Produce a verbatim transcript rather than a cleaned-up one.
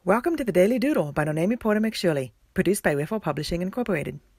Welcome to the Daily Doodle by Porter-McShirley, produced by Wreath Publishing Incorporated.